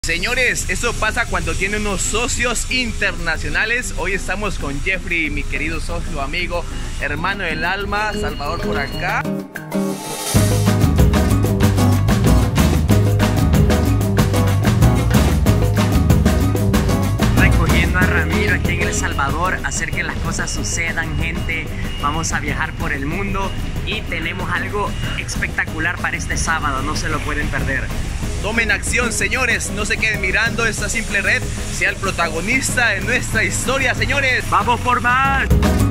Señores, eso pasa cuando tiene unos socios internacionales. Hoy estamos con Jeffrey, mi querido socio, amigo, hermano del alma, Salvador por acá. Recogiendo a Ramiro aquí en El Salvador, hacer que las cosas sucedan, gente. Vamos a viajar por el mundo y tenemos algo espectacular para este sábado, no se lo pueden perder. Tomen acción, señores, no se queden mirando esta simple red, sea el protagonista de nuestra historia, señores. ¡Vamos por más!